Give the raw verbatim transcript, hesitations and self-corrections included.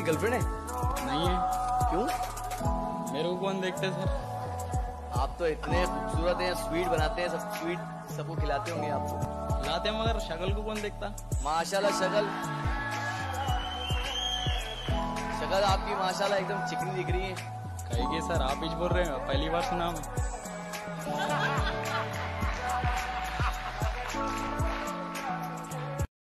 आपकी गर्लफ्रेंड है? नहीं है। क्यों? मेरे को कौन देखते सर? आप तो इतने खूबसूरत हैं, स्वीट बनाते हैं, सब स्वीट सबको खिलाते होंगे आपको। लाते हैं मगर शक्ल को कौन देखता? माशाल्लाह शक्ल शक्ल आपकी माशाल्लाह एकदम चिकनी दिख रही है। कहेगी सर, आप ही बोल रहे हो, पहली बार सुना मैं।